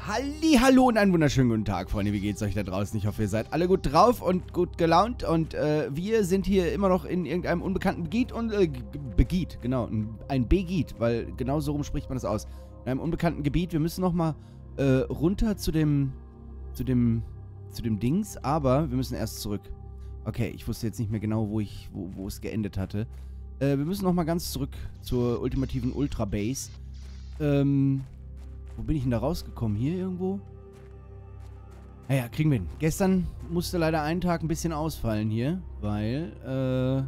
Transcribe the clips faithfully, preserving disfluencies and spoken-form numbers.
Hallihallo und einen wunderschönen guten Tag, Freunde. Wie geht's euch da draußen? Ich hoffe, ihr seid alle gut drauf und gut gelaunt. Und äh, wir sind hier immer noch in irgendeinem unbekannten Begiet und äh, Begiet, genau, ein Begiet, weil genau so rum spricht man das aus. In einem unbekannten Gebiet. Wir müssen nochmal äh, runter zu dem, zu dem, zu dem Dings, aber wir müssen erst zurück. Okay, ich wusste jetzt nicht mehr genau, wo ich, wo, wo es geendet hatte. Äh, wir müssen nochmal ganz zurück zur ultimativen Ultra Base. Ähm... Wo bin ich denn da rausgekommen? Hier irgendwo? Naja, kriegen wir hin. Gestern musste leider ein Tag ein bisschen ausfallen hier, weil, äh,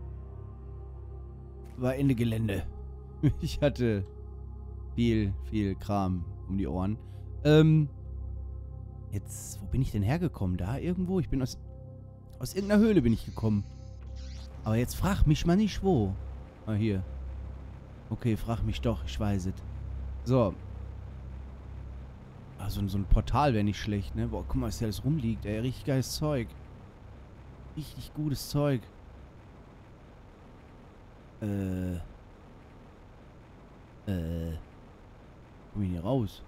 war Ende Gelände. Ich hatte viel, viel Kram um die Ohren. Ähm, jetzt, wo bin ich denn hergekommen? Da irgendwo? Ich bin aus, aus irgendeiner Höhle bin ich gekommen. Aber jetzt frag mich mal nicht, wo. Ah, hier. Okay, frag mich doch, ich weiß es. So. Also so ein Portal wäre nicht schlecht, ne? Boah, guck mal, was hier alles rumliegt, ey. Richtig geiles Zeug. Richtig gutes Zeug. Äh. Äh. Komm ich hier raus?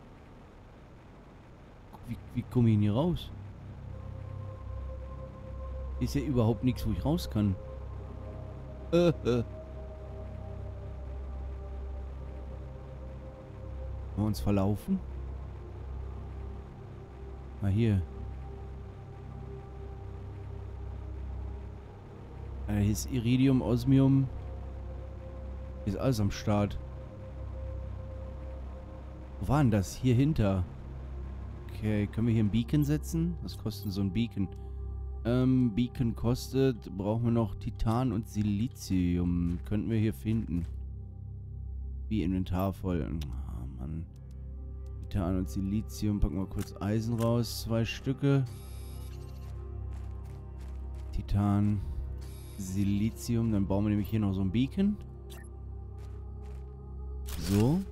Wie, wie komme ich denn hier raus? Ist ja überhaupt nichts, wo ich raus kann. Äh, äh. Wollen wir uns verlaufen? Mal hier. Ja, hier ist Iridium, Osmium. Hier ist alles am Start. Wo war denn das? Hier hinter. Okay, können wir hier ein Beacon setzen? Was kostet so ein Beacon? Ähm, Beacon kostet, brauchen wir noch Titan und Silizium. Könnten wir hier finden. Wie Inventar voll. Oh, Mann. Titan und Silizium. Packen wir kurz Eisen raus. Zwei Stücke. Titan, Silizium. Dann bauen wir nämlich hier noch so ein Beacon. So.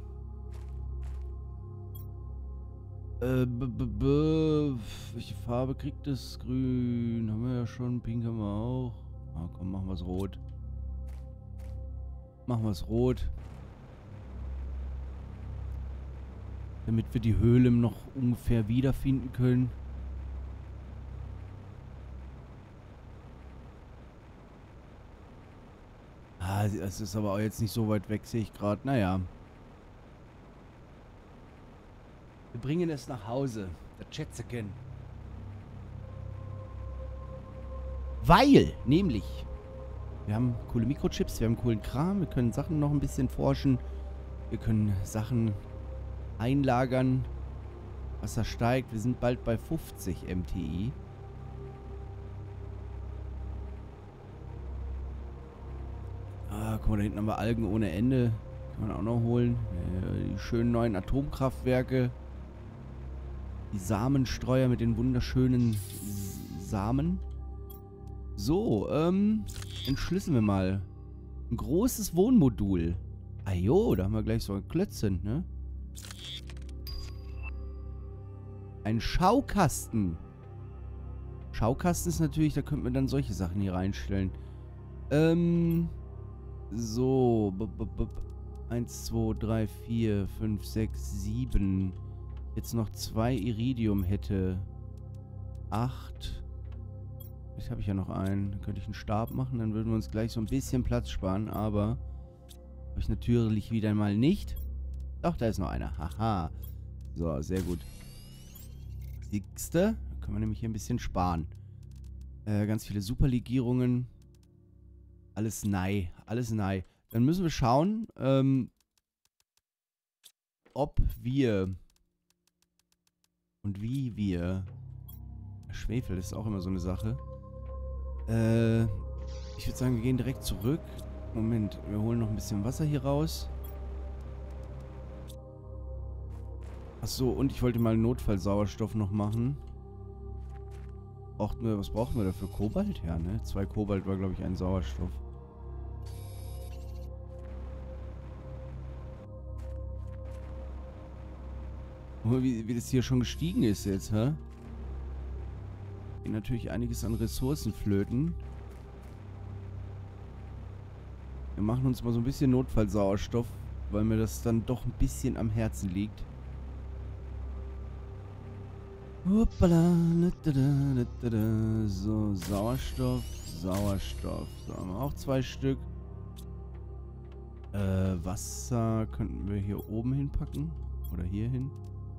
Äh, b -b -b welche Farbe kriegt das? Grün. Haben wir ja schon. Pink haben wir auch. Ah, komm, machen wir es rot. Machen wir es rot. Damit wir die Höhle noch ungefähr wiederfinden können. Ah, es ist aber auch jetzt nicht so weit weg, sehe ich gerade. Naja. Wir bringen es nach Hause. Der Schätzchen. Weil, nämlich, wir haben coole Mikrochips, wir haben coolen Kram, wir können Sachen noch ein bisschen forschen. Wir können Sachen einlagern. Wasser steigt. Wir sind bald bei fünfzig M T I. Ah, guck mal, da hinten haben wir Algen ohne Ende. Kann man auch noch holen. Äh, die schönen neuen Atomkraftwerke. Die Samenstreuer mit den wunderschönen Samen. So, ähm, entschlüsseln wir mal. Ein großes Wohnmodul. Ah jo, da haben wir gleich so ein Klötzchen, ne? Ein Schaukasten. Schaukasten ist natürlich, da könnten wir dann solche Sachen hier reinstellen. Ähm, so. eins, zwei, drei, vier, fünf, sechs, sieben. Jetzt noch zwei Iridium hätte. acht. Jetzt habe ich ja noch einen. Dann könnte ich einen Stab machen, dann würden wir uns gleich so ein bisschen Platz sparen, aber habe ich natürlich wieder mal nicht. Doch, da ist noch einer. Haha. So, sehr gut. Siegste. Da können wir nämlich hier ein bisschen sparen. Äh, ganz viele Superlegierungen. Alles nei. Alles nei. Dann müssen wir schauen, ähm, ob wir und wie wir. Schwefel ist auch immer so eine Sache. Äh, ich würde sagen, wir gehen direkt zurück. Moment, wir holen noch ein bisschen Wasser hier raus. Achso, und ich wollte mal Notfallsauerstoff noch machen. Brauchten wir, was brauchen wir dafür? Kobalt? Ja, ne? Zwei Kobalt war, glaube ich, ein Sauerstoff. Wie, wie das hier schon gestiegen ist jetzt, hä? Geht natürlich einiges an Ressourcen flöten. Wir machen uns mal so ein bisschen Notfallsauerstoff, weil mir das dann doch ein bisschen am Herzen liegt. Hoppala. So, Sauerstoff, Sauerstoff. So, haben wir auch zwei Stück. Äh, Wasser könnten wir hier oben hinpacken. Oder hier hin.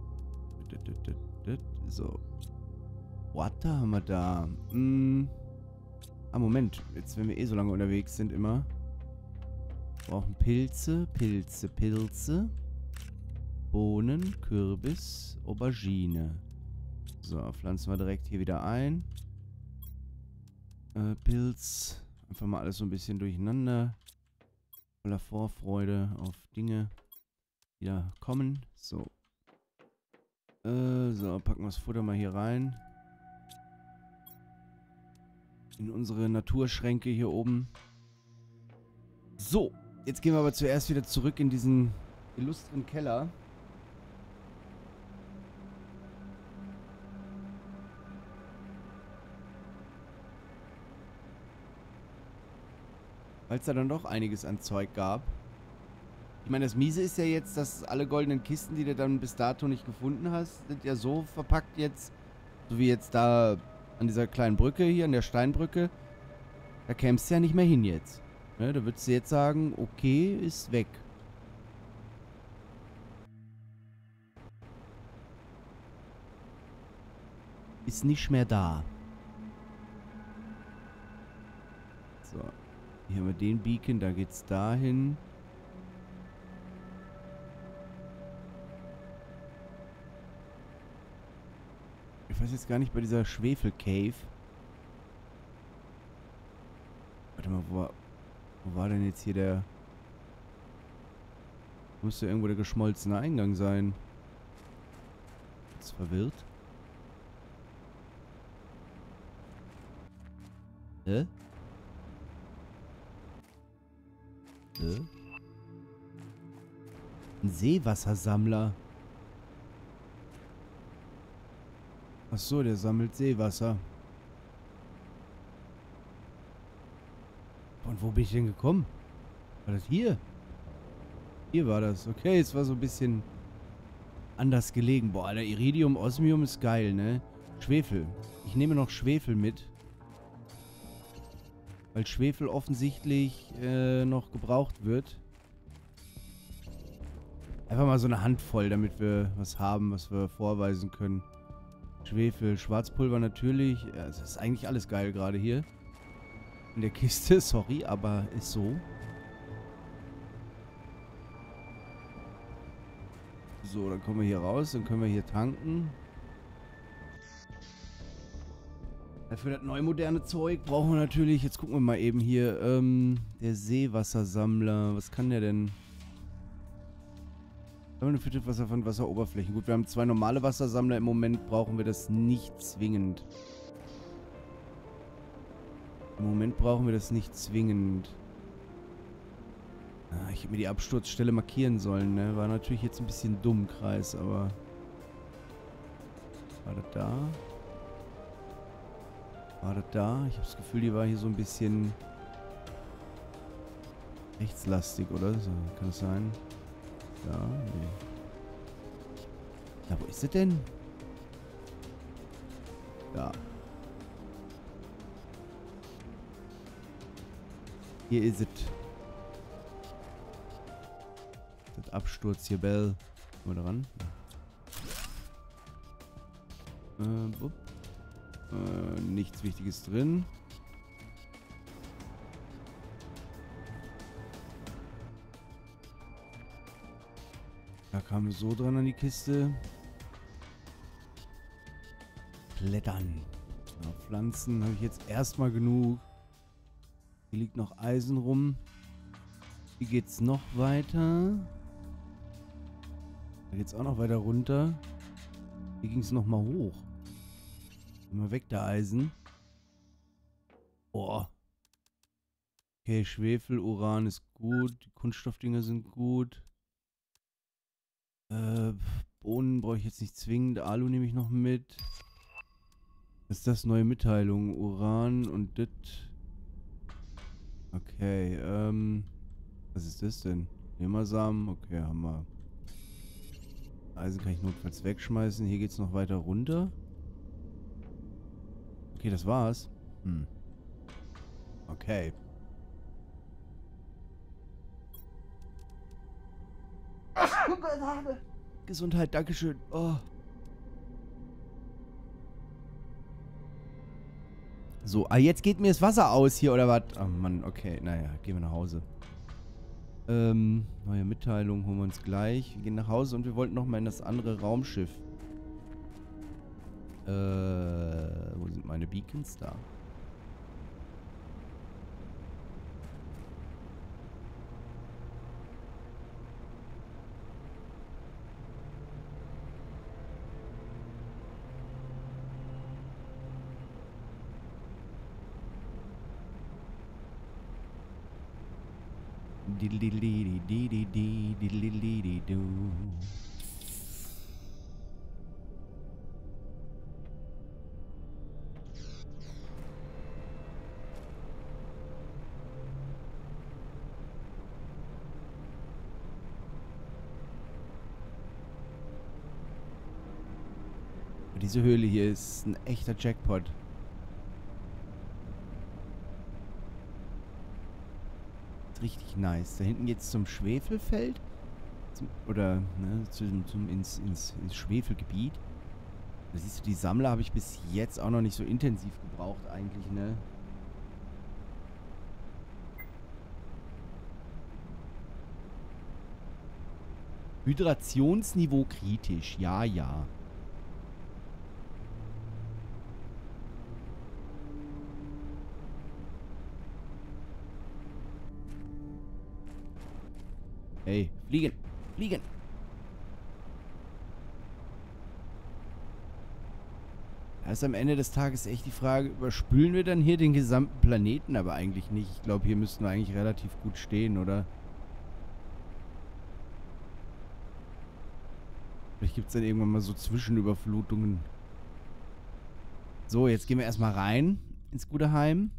So. Water haben wir da. Hm. Ah, Moment. Jetzt, wenn wir eh so lange unterwegs sind, immer. Brauchen Pilze, Pilze, Pilze. Bohnen, Kürbis, Aubergine. So, pflanzen wir direkt hier wieder ein. Äh, Pilz. Einfach mal alles so ein bisschen durcheinander. Voller Vorfreude auf Dinge, die da kommen. So. Äh, so, packen wir das Futter mal hier rein. In unsere Naturschränke hier oben. So, jetzt gehen wir aber zuerst wieder zurück in diesen illustren Keller. Weil es da dann doch einiges an Zeug gab. Ich meine, das Miese ist ja jetzt, dass alle goldenen Kisten, die du dann bis dato nicht gefunden hast, sind ja so verpackt jetzt, so wie jetzt da an dieser kleinen Brücke hier, an der Steinbrücke. Da kämst du ja nicht mehr hin jetzt. Ne, da würdest du jetzt sagen, okay, ist weg. Ist nicht mehr da. So. Hier haben wir den Beacon, da geht's dahin. Ich weiß jetzt gar nicht bei dieser Schwefel-Cave. Warte mal, wo war, wo war denn jetzt hier der... Müsste irgendwo der geschmolzene Eingang sein. Jetzt verwirrt. Hä? Hä? Ein Seewassersammler. Ach so, der sammelt Seewasser. Und wo bin ich denn gekommen? War das hier? Hier war das. Okay, es war so ein bisschen anders gelegen. Boah, Alter, Iridium, Osmium ist geil, ne? Schwefel. Ich nehme noch Schwefel mit. Weil Schwefel offensichtlich äh, noch gebraucht wird. Einfach mal so eine Handvoll, damit wir was haben, was wir vorweisen können. Schwefel, Schwarzpulver natürlich. Ja, es ist eigentlich alles geil gerade hier. In der Kiste, sorry, aber ist so. So, dann kommen wir hier raus, dann können wir hier tanken. Für das neue moderne Zeug brauchen wir natürlich, jetzt gucken wir mal eben hier, ähm, der Seewassersammler. Was kann der denn? Filtert Wasser von Wasseroberflächen. Gut, wir haben zwei normale Wassersammler. Im Moment brauchen wir das nicht zwingend. Im Moment brauchen wir das nicht zwingend. Ah, ich hätte mir die Absturzstelle markieren sollen, ne? War natürlich jetzt ein bisschen dumm, Kreis, aber... War das da? War das da? Ich habe das Gefühl, die war hier so ein bisschen... rechtslastig, oder? So, kann das sein? Ja, nee. Ja, wo ist es denn? Da. Hier ist es. Das Absturz hier, Bell. Mal dran. Äh, bup. Äh, nichts Wichtiges drin. Da kamen wir so dran an die Kiste. Klettern. Ja, Pflanzen habe ich jetzt erstmal genug. Hier liegt noch Eisen rum. Hier geht's noch weiter. Da geht's auch noch weiter runter. Hier ging es nochmal hoch. Immer weg der Eisen. Boah. Okay, Schwefel, Uran ist gut. Die Kunststoffdinger sind gut. Äh, Bohnen brauche ich jetzt nicht zwingend. Alu nehme ich noch mit. Was ist das? Neue Mitteilung. Uran und dit. Okay, ähm. Was ist das denn? Nimmersamen. Okay, haben wir. Eisen kann ich notfalls wegschmeißen. Hier geht es noch weiter runter. Okay, das war's. Hm. Okay. Gesundheit, Dankeschön. Oh. So, ah, jetzt geht mir das Wasser aus hier, oder was? Oh Mann, okay. Naja, gehen wir nach Hause. Ähm, neue Mitteilung holen wir uns gleich. Wir gehen nach Hause und wir wollten nochmal in das andere Raumschiff. Äh, wo sind meine Beacons? Da. Diese Höhle hier ist ein echter Jackpot. Richtig nice. Da hinten geht's zum Schwefelfeld. Zum, oder, ne, zum, zum ins, ins, ins Schwefelgebiet. Da siehst du, die Sammler habe ich bis jetzt auch noch nicht so intensiv gebraucht eigentlich, ne? Hydrationsniveau kritisch. Ja, ja. Hey, fliegen, fliegen. Da ist am Ende des Tages echt die Frage, überspülen wir dann hier den gesamten Planeten? Aber eigentlich nicht. Ich glaube, hier müssten wir eigentlich relativ gut stehen, oder? Vielleicht gibt es dann irgendwann mal so Zwischenüberflutungen. So, jetzt gehen wir erstmal rein ins gute Heim.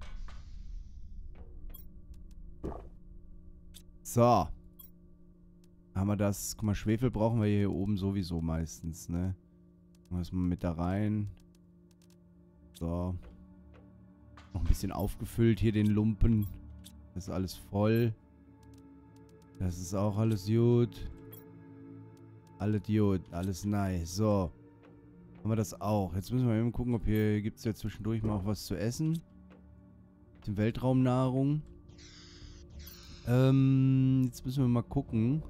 So. Haben wir das? Guck mal, Schwefel brauchen wir hier oben sowieso meistens, ne? Machen wir das mal mit da rein. So. Noch ein bisschen aufgefüllt hier den Lumpen. Das ist alles voll. Das ist auch alles gut. Alles gut. Alles nice. So. Haben wir das auch. Jetzt müssen wir eben gucken, ob hier gibt es ja zwischendurch mal auch was zu essen. Die Weltraumnahrung. Ähm, jetzt müssen wir mal gucken,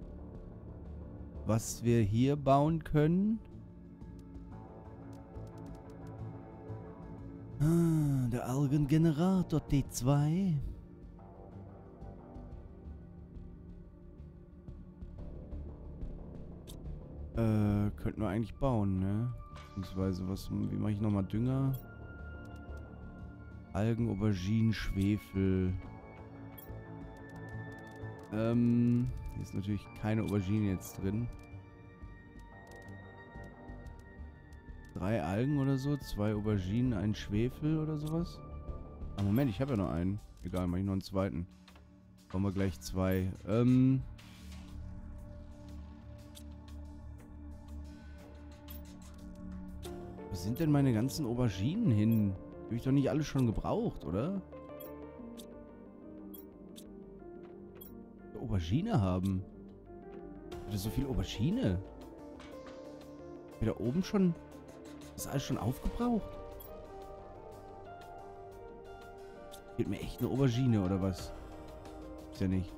was wir hier bauen können. Ah, der Algengenerator T zwei. Äh, könnten wir eigentlich bauen, ne? Beziehungsweise, was, wie mache ich nochmal Dünger? Algen, Auberginen, Schwefel. Ähm, hier ist natürlich keine Aubergine jetzt drin. Drei Algen oder so, zwei Auberginen, ein Schwefel oder sowas. Ah, Moment, ich habe ja noch einen. Egal, mache ich noch einen zweiten. Brauchen wir gleich zwei. Ähm... Wo sind denn meine ganzen Auberginen hin? Die habe ich doch nicht alle schon gebraucht, oder? Aubergine haben. Hat er so viel Aubergine? Hab ich da oben schon... Ist alles schon aufgebraucht? Fehlt mir echt eine Aubergine, oder was? Ist ja nicht.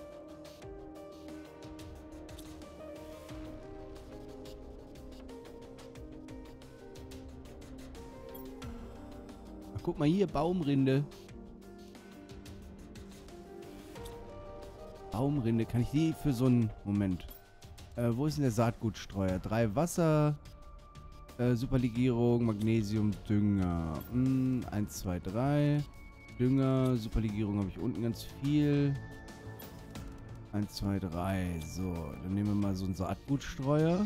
Ach, guck mal hier, Baumrinde. Baumrinde. Kann ich die für so einen... Moment. Äh, wo ist denn der Saatgutstreuer? Drei Wasser... Äh, Superlegierung, Magnesium, Dünger. Hm, eins, zwei, drei. Dünger, Superlegierung habe ich unten ganz viel. eins, zwei, drei. So, dann nehmen wir mal so einen Saatgutstreuer.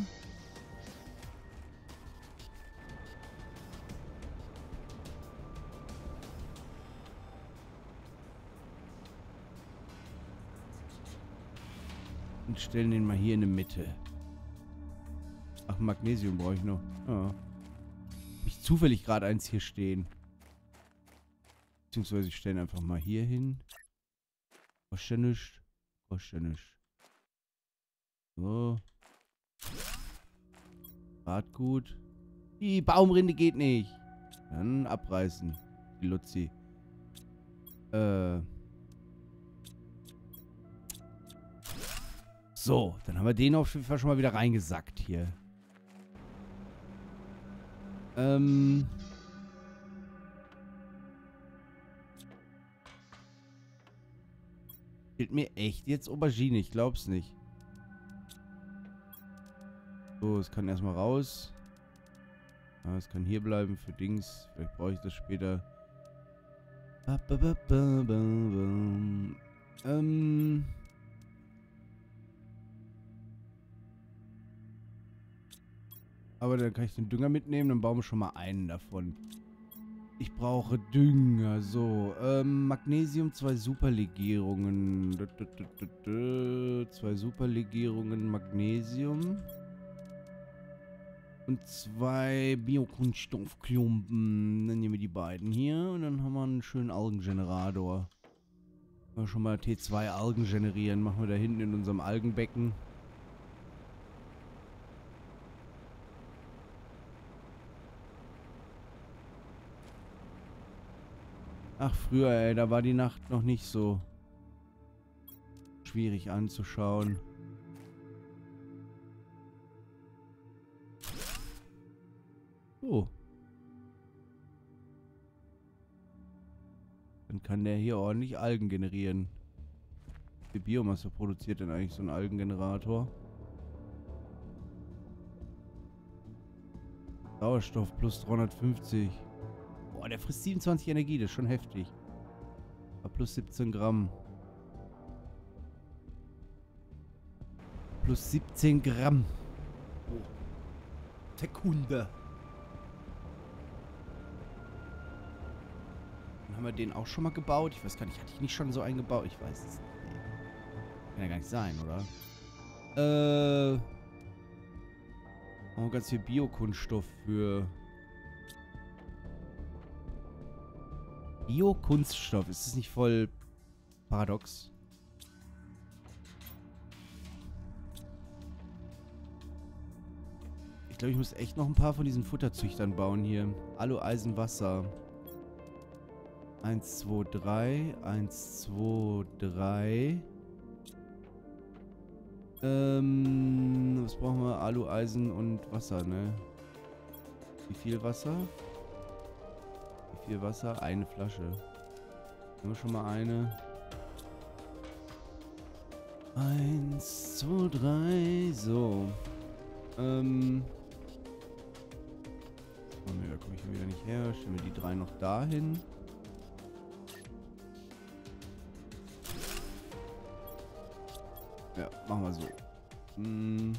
Und stellen den mal hier in die Mitte. Ach, Magnesium brauche ich noch. Ja. Hab ich zufällig gerade eins hier stehen. Beziehungsweise ich stelle einfach mal hier hin. Kostet ja nichts. Kostet ja nichts. So. Saatgut. Die Baumrinde geht nicht. Dann abreißen. Die Luzi. Äh. So, dann haben wir den auf jeden Fall schon mal wieder reingesackt hier. Ähm. Fehlt mir echt jetzt Aubergine, ich glaub's nicht. So, es kann erstmal raus. Ja, es kann hier bleiben für Dings. Vielleicht brauche ich das später. Ba, ba, ba, ba, ba, ba. Ähm. Aber dann kann ich den Dünger mitnehmen, dann bauen wir schon mal einen davon. Ich brauche Dünger, so. Ähm, Magnesium, zwei Superlegierungen. Zwei Superlegierungen Magnesium. Und zwei Biokunststoffklumpen. Dann nehmen wir die beiden hier und dann haben wir einen schönen Algengenerator. Mal schon mal T zwei Algen generieren. Machen wir da hinten in unserem Algenbecken. Ach, früher, ey, da war die Nacht noch nicht so schwierig anzuschauen. So. Dann kann der hier ordentlich Algen generieren. Wie viel Biomasse produziert denn eigentlich so ein Algengenerator? Sauerstoff plus dreihundertfünfzig. Boah, der frisst siebenundzwanzig Energie, das ist schon heftig. Aber plus siebzehn Gramm. Plus siebzehn Gramm. Oh. Sekunde. Dann haben wir den auch schon mal gebaut. Ich weiß gar nicht, hatte ich nicht schon so einen gebaut? Ich weiß es nicht. Kann ja gar nicht sein, oder? Äh. Oh, ganz viel Biokunststoff für... Biokunststoff. Ist das nicht voll paradox? Ich glaube, ich muss echt noch ein paar von diesen Futterzüchtern bauen hier. Alu, Eisen, Wasser. Eins, zwei, drei. Eins, zwei, drei. Ähm, was brauchen wir? Alu, Eisen und Wasser, ne? Wie viel Wasser? Wie viel Wasser? Eine Flasche. Haben wir schon mal eine? Eins, zwei, drei. So. Ähm. Oh ne, da komme ich wieder nicht her. Stellen wir die drei noch dahin. Ja, machen wir so. Hm.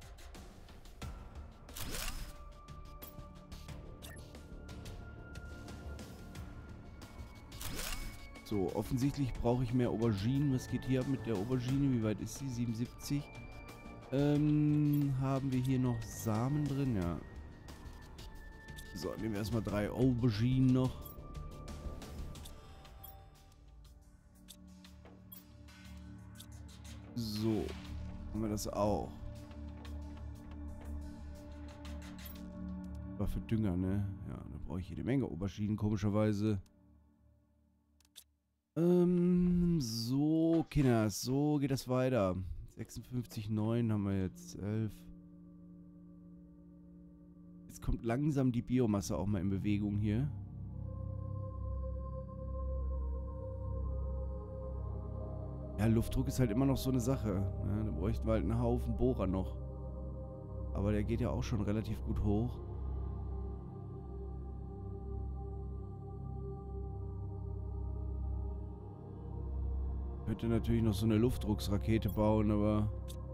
So, offensichtlich brauche ich mehr Auberginen. Was geht hier ab mit der Aubergine? Wie weit ist sie? siebenundsiebzig. Ähm, haben wir hier noch Samen drin? Ja. So, nehmen wir erstmal drei Auberginen noch. So, haben wir das auch. War für Dünger, ne? Ja, da brauche ich jede Menge Auberginen, komischerweise. Ähm, so, Kinders, so geht das weiter. sechsundfünfzig, neun haben wir jetzt, elf. Jetzt kommt langsam die Biomasse auch mal in Bewegung hier. Ja, Luftdruck ist halt immer noch so eine Sache. Ja, da bräuchten wir halt einen Haufen Bohrer noch. Aber der geht ja auch schon relativ gut hoch. Ich könnte natürlich noch so eine Luftdrucksrakete bauen, aber...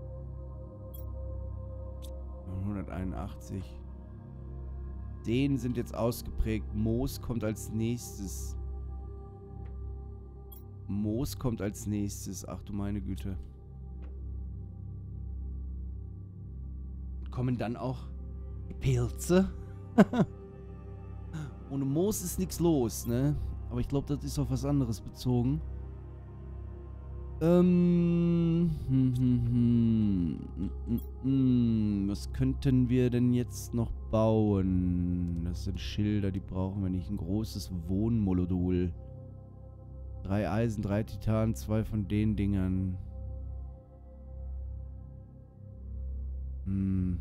hunderteinundachtzig. Seen sind jetzt ausgeprägt. Moos kommt als nächstes. Moos kommt als nächstes. Ach du meine Güte. Kommen dann auch Pilze? Ohne Moos ist nichts los, ne? Aber ich glaube, das ist auf was anderes bezogen. Ähm. Hm, hm, hm. Hm, hm, hm. Was könnten wir denn jetzt noch bauen? Das sind Schilder, die brauchen wir nicht. Ein großes Wohnmodul. Drei Eisen, drei Titan, zwei von den Dingern. Hm.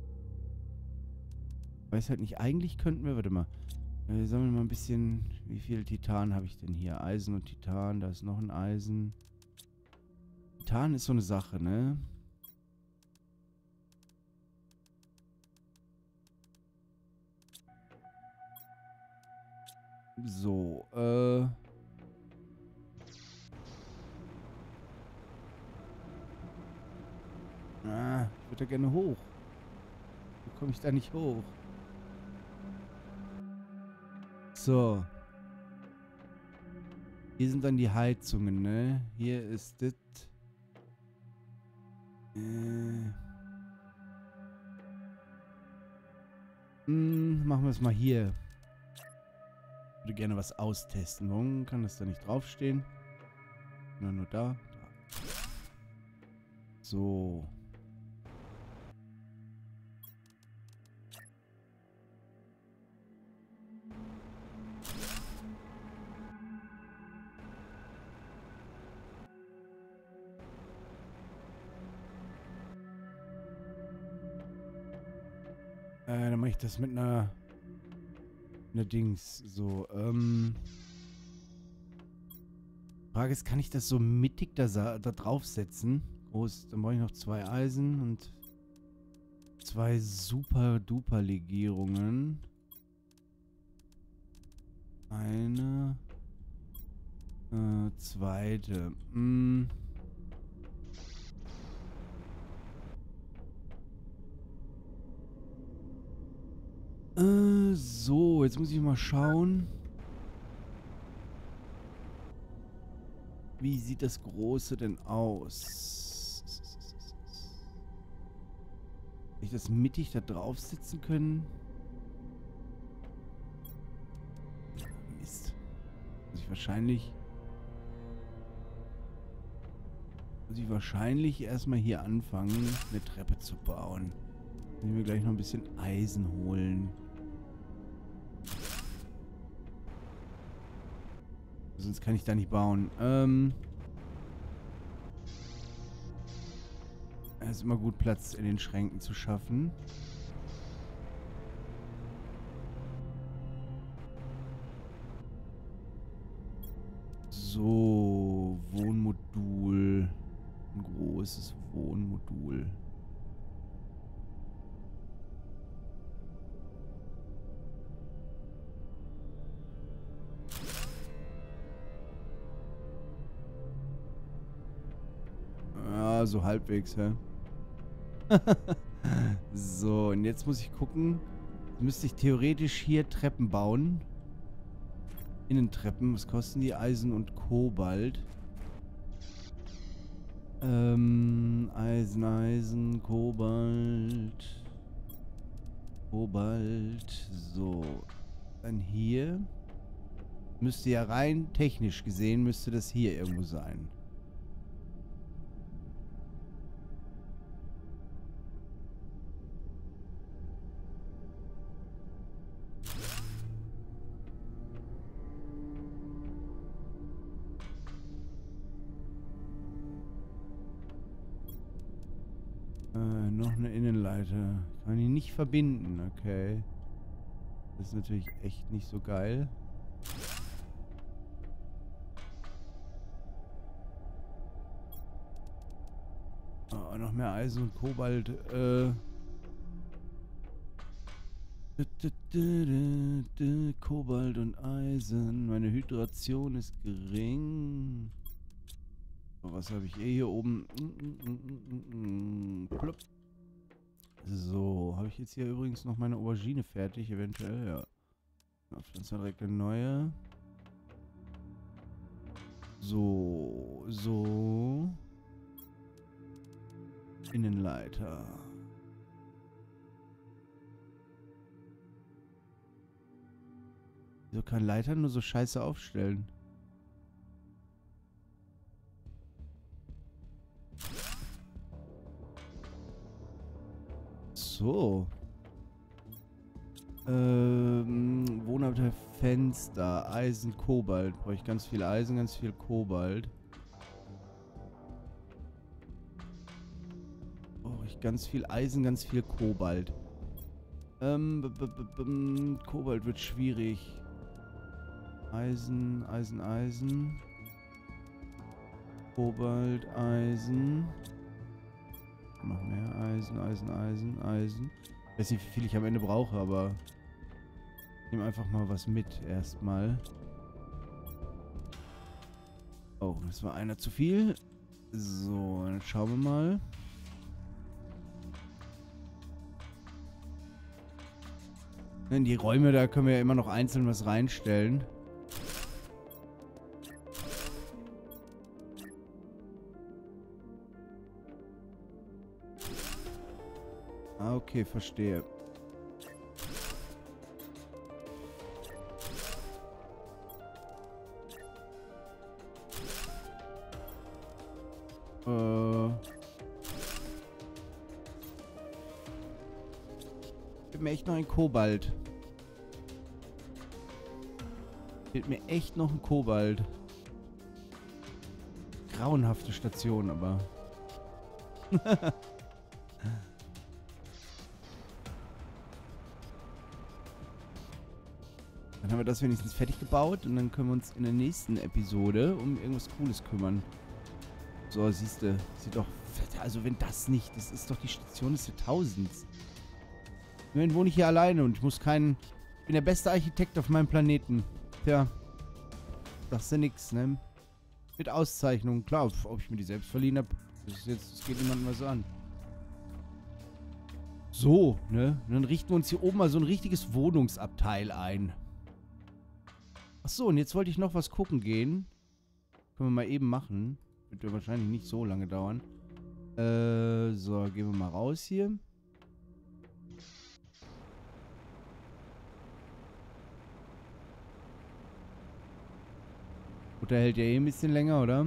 Weiß halt nicht, eigentlich könnten wir, warte mal. Wir sammeln mal ein bisschen, wie viel Titan habe ich denn hier? Eisen und Titan, da ist noch ein Eisen. Titan ist so eine Sache, ne? So, äh... Ah, ich würde da gerne hoch. Wie komme ich da nicht hoch? So. Hier sind dann die Heizungen, ne? Hier ist das. Äh. Hm, machen wir es mal hier. Ich würde gerne was austesten. Warum kann das da nicht draufstehen? Nur, nur da. Da. So. Äh, dann mache ich das mit einer... einer Dings. So, ähm... Frage ist, kann ich das so mittig da, da draufsetzen? Groß, dann brauche ich noch zwei Eisen und zwei super-duper Legierungen. Eine. Äh, zweite. Hm. Äh, so, jetzt muss ich mal schauen. Wie sieht das Große denn aus? Hätte ich das mittig da drauf sitzen können? Mist. Muss ich wahrscheinlich... Muss ich wahrscheinlich erstmal hier anfangen, eine Treppe zu bauen. Wenn wir gleich noch ein bisschen Eisen holen. Sonst kann ich da nicht bauen. Ähm... Es ist immer gut, Platz in den Schränken zu schaffen. So, Wohnmodul. Ein großes Wohnmodul. Ja, so halbwegs, hä? So, und jetzt muss ich gucken. Jetzt müsste ich theoretisch hier Treppen bauen. Innentreppen. Was kosten die? Eisen und Kobalt. Ähm, Eisen, Eisen, Kobalt. Kobalt. So. Dann hier. Müsste ja rein technisch gesehen, müsste das hier irgendwo sein. Äh, noch eine Innenleiter. Kann ich nicht verbinden, okay. Das ist natürlich echt nicht so geil. Oh, noch mehr Eisen und Kobalt. Äh. Kobalt und Eisen. Meine Hydration ist gering. So, was habe ich eh hier oben? Plopp. So, habe ich jetzt hier übrigens noch meine Aubergine fertig, eventuell, ja. Pflanzen wir direkt eine neue. So, so. Innenleiter. Wieso kann Leiter nur so scheiße aufstellen? So. Ähm, Wohnhaft der Fenster. Eisen, Kobalt. Brauche ich ganz viel Eisen, ganz viel Kobalt. Brauche ich ganz viel Eisen, ganz viel Kobalt. Ähm, b -b -b -b Kobalt wird schwierig. Eisen, Eisen, Eisen. Kobalt, Eisen. Noch mehr Eisen, Eisen, Eisen, Eisen. Ich weiß nicht, wie viel ich am Ende brauche, aber ich nehme einfach mal was mit erstmal. Oh, das war einer zu viel. So, dann schauen wir mal. In die Räume, da können wir ja immer noch einzeln was reinstellen. Ah, okay, verstehe. Äh. Fehlt mir echt noch ein Kobalt. Fehlt mir echt noch ein Kobalt. Grauenhafte Station, aber. Dann haben wir das wenigstens fertig gebaut und dann können wir uns in der nächsten Episode um irgendwas Cooles kümmern. So, siehst du, sieht doch, also wenn das nicht, das ist doch die Station des Jahrtausends. Immerhin wohne ich hier alleine und ich muss keinen, ich bin der beste Architekt auf meinem Planeten. Tja, sagst du nix, ne? Mit Auszeichnung, klar, ob ich mir die selbst verliehen habe, das ist jetzt, das geht niemandem was an. So, ne? Und dann richten wir uns hier oben mal so ein richtiges Wohnungsabteil ein. Achso, und jetzt wollte ich noch was gucken gehen. Können wir mal eben machen. Wird ja wahrscheinlich nicht so lange dauern. Äh, so, gehen wir mal raus hier. Gut, der hält ja eh ein bisschen länger, oder?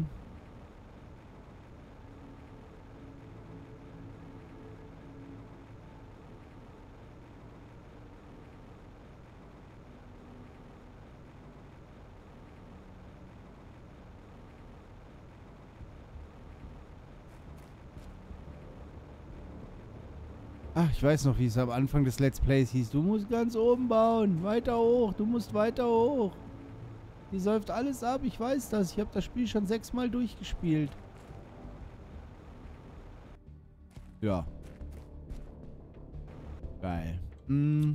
Ach, ich weiß noch, wie es am Anfang des Let's Plays hieß. Du musst ganz oben bauen. Weiter hoch. Du musst weiter hoch. Hier säuft alles ab. Ich weiß das. Ich habe das Spiel schon sechsmal durchgespielt. Ja. Geil. Hm.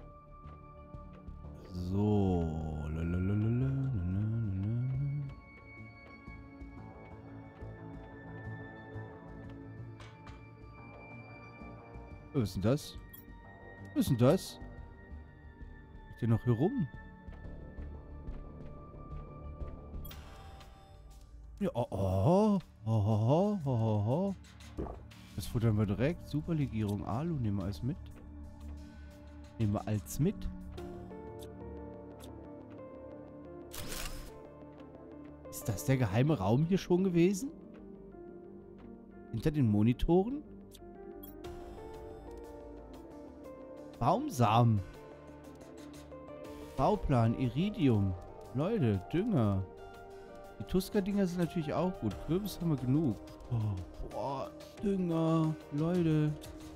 So. Lalalala. Was ist denn das? Was ist denn das? Geht der noch hier rum? Ja, oh, oh, oh, oh, oh, oh. Das futtern wir direkt. Superlegierung Alu. Nehmen wir alles mit. Nehmen wir alles mit. Ist das der geheime Raum hier schon gewesen? Hinter den Monitoren? Baumsamen. Bauplan, Iridium. Leute, Dünger. Die Tuska-Dinger sind natürlich auch gut. Kürbis haben wir genug. Oh, boah, Dünger. Leute.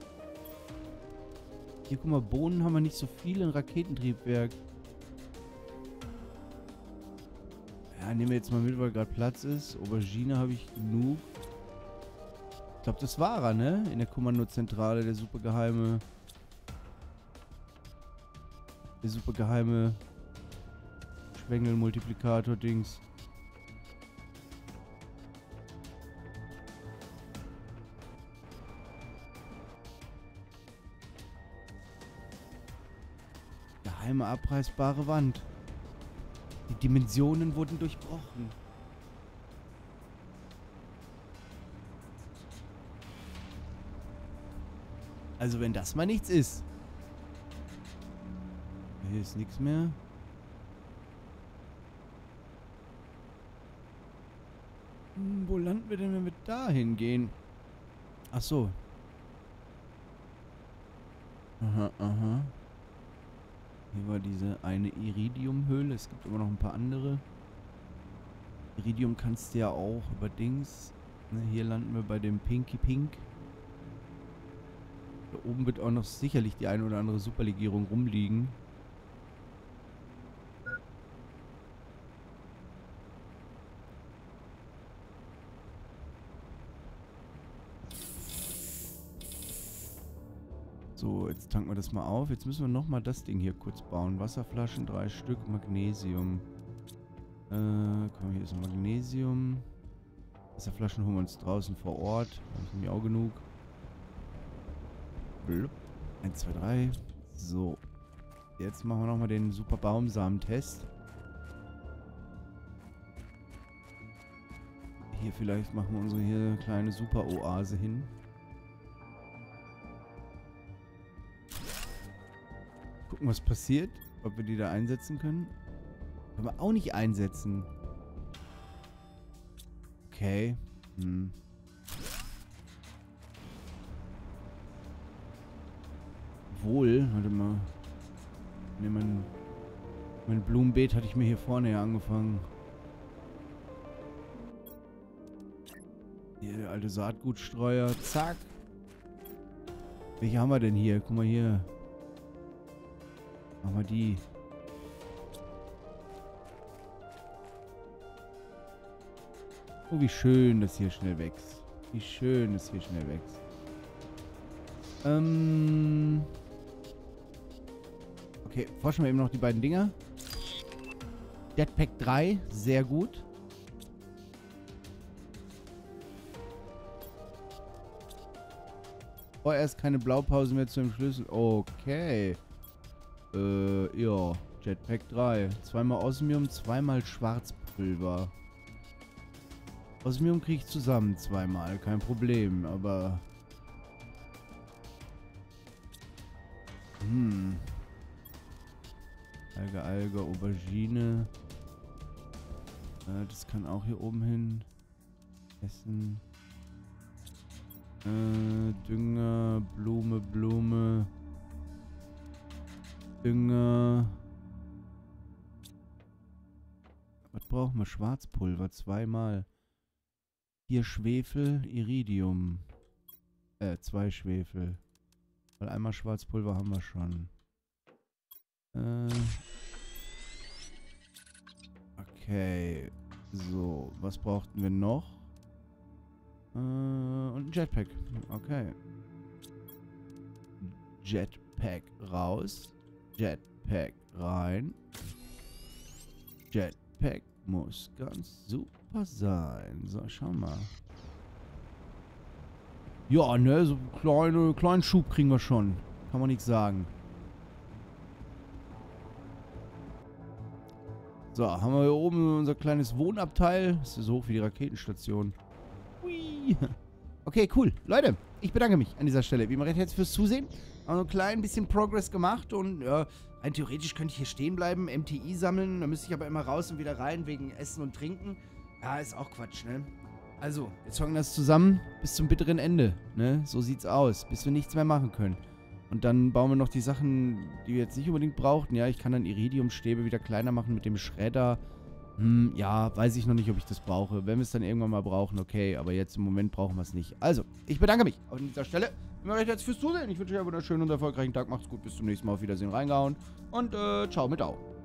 Hier, guck mal, Bohnen haben wir nicht so viel in Raketentriebwerk. Ja, nehmen wir jetzt mal mit, weil gerade Platz ist. Aubergine habe ich genug. Ich glaube, das war er, ne? In der Kommandozentrale, der super geheime... Der super geheime Schwengel-Multiplikator-Dings. Geheime abreißbare Wand. Die Dimensionen wurden durchbrochen. Also wenn das mal nichts ist. Hier ist nichts mehr. Hm, wo landen wir denn, wenn wir da hingehen? Ach so. Aha, aha. Hier war diese eine Iridium-Höhle. Es gibt immer noch ein paar andere. Iridium kannst du ja auch über Dings. Ne, hier landen wir bei dem Pinky Pink. Da oben wird auch noch sicherlich die eine oder andere Superlegierung rumliegen. So, jetzt tanken wir das mal auf. Jetzt müssen wir nochmal das Ding hier kurz bauen. Wasserflaschen, drei Stück, Magnesium. Äh, komm, hier ist ein Magnesium. Wasserflaschen holen wir uns draußen vor Ort. Da ist nämlich auch genug. Blub. eins, zwei, drei. So. Jetzt machen wir nochmal den super Baumsamen-Test. Hier vielleicht machen wir unsere hier kleine Super-Oase hin. Gucken, was passiert. Ob wir die da einsetzen können. Können wir auch nicht einsetzen. Okay. Hm. Wohl, warte mal. Ne, mein, mein Blumenbeet hatte ich mir hier vorne ja angefangen. Hier, der alte Saatgutstreuer. Zack. Welche haben wir denn hier? Guck mal hier. Machen wir die. Oh, wie schön das hier schnell wächst. Wie schön das hier schnell wächst. Ähm... Okay, forschen wir eben noch die beiden Dinger. Jetpack drei, sehr gut. Vorerst keine Blaupause mehr zu dem Schlüssel. Okay. Äh, ja. Jetpack drei. Zweimal Osmium, zweimal Schwarzpulver. Osmium kriege ich zusammen zweimal, kein Problem, aber... Hm... Alge, Alge, Aubergine. Äh, das kann auch hier oben hin. Essen. Äh, Dünger, Blume, Blume. Dünger. Was brauchen wir? Schwarzpulver, zweimal. Hier Schwefel, Iridium. Äh, zwei Schwefel. Weil einmal Schwarzpulver haben wir schon. Äh. Okay. So, was brauchten wir noch? Äh, und ein Jetpack. Okay. Jetpack raus. Jetpack rein. Jetpack muss ganz super sein. So, schau mal. Ja, ne, so kleine, kleinen Schub kriegen wir schon. Kann man nichts sagen. So, haben wir hier oben unser kleines Wohnabteil. Das ist so hoch wie die Raketenstation. Hui. Okay, cool. Leute, ich bedanke mich an dieser Stelle. Wie immer recht herzlich fürs Zusehen. Haben so ein klein bisschen Progress gemacht und ja, rein theoretisch könnte ich hier stehen bleiben, M T I sammeln. Da müsste ich aber immer raus und wieder rein wegen Essen und Trinken. Ja, ist auch Quatsch, ne? Also, jetzt fangen wir das zusammen bis zum bitteren Ende, ne? So sieht's aus, bis wir nichts mehr machen können. Und dann bauen wir noch die Sachen, die wir jetzt nicht unbedingt brauchten. Ja, ich kann dann Iridiumstäbe wieder kleiner machen mit dem Schredder. Hm, ja, weiß ich noch nicht, ob ich das brauche. Wenn wir es dann irgendwann mal brauchen, okay. Aber jetzt im Moment brauchen wir es nicht. Also, ich bedanke mich an dieser Stelle. Immer recht herzlich fürs Zusehen. Ich wünsche euch einen wunderschönen und erfolgreichen Tag. Macht's gut, bis zum nächsten Mal. Auf Wiedersehen, reingehauen. Und, äh, ciao mit Au.